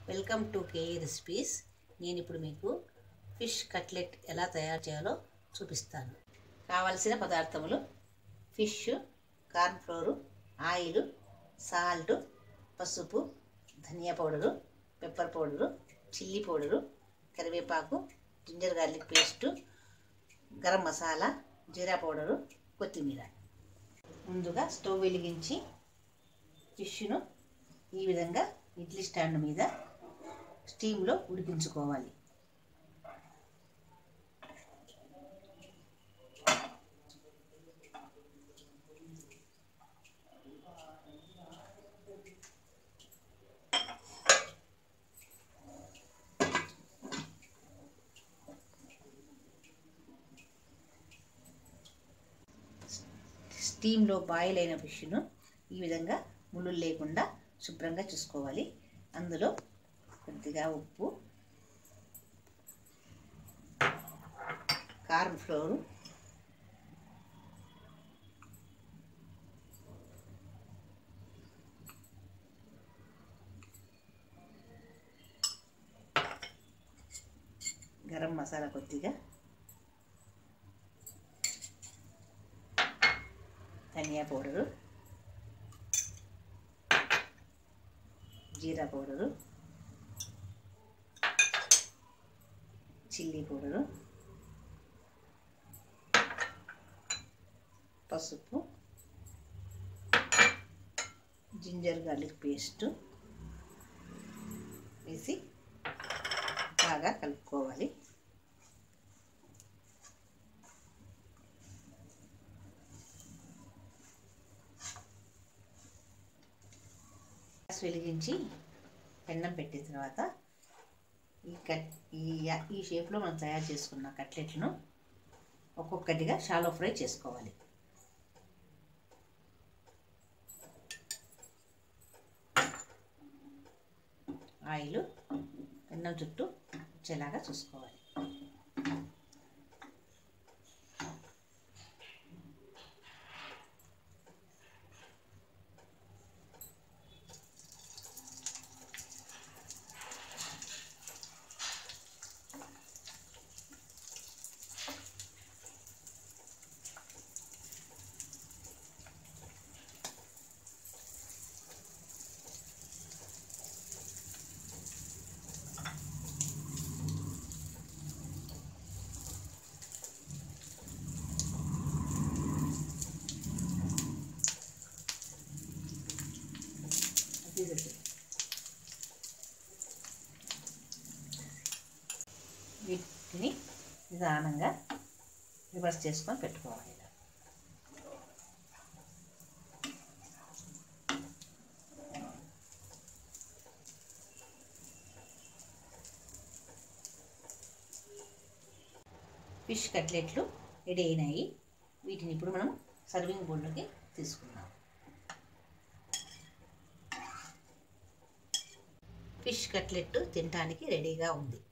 Welcome to K E recipes. నేను ఇప్పుడు మీకు ఫిష్ కట్లెట్ ఎలా తయారు చేయాలో చూపిస్తాను. కావలసిన పదార్థములు: fish, corn flour, oil, salt, పసుపు, ధనియా powder, pepper powder, chilli powder, కరివేపాకు, ginger garlic paste, garam masala, జీరా పౌడరు, కొత్తిమీర. ముందుగా స్టవ్ వెలిగించి ఫిష్ను ఈ విధంగా ఇడ్లీ స్టాండ్ మీద స్టీమ్లో ఉడికించుకోవాలి. స్టీమ్లో బాయిల్ అయిన ఫిష్ను ఈ విధంగా ముళ్ళు లేకుండా శుభ్రంగా చూసుకోవాలి. అందులో కొద్దిగా ఉప్పు, కార్న్ ఫ్లోరు, గరం మసాలా కొద్దిగా, ధనియా పౌడరు, జీరా పౌడరు, చిల్లీ పౌడరు, పసుపు, జింజర్ గార్లిక్ పేస్టు వేసి బాగా కలుపుకోవాలి. గ్యాస్ వెలిగించి పెన్నం పెట్టిన తర్వాత ఈ షేప్లో మనం తయారు చేసుకున్న కట్లెట్లను ఒక్కొక్కటిగా షాలో ఫ్రై చేసుకోవాలి. ఆయిల్ పెన్నం చుట్టూ వచ్చేలాగా చూసుకోవాలి. వీటిని నిదానంగా రివర్స్ చేసుకొని పెట్టుకోవాలి. ఫిష్ కట్లెట్లు రెడీ అయినాయి. వీటిని ఇప్పుడు మనం సర్వింగ్ బౌల్లోకి తీసుకుందాం. ఫిష్ కట్లెట్ తినడానికి రెడీగా ఉంది.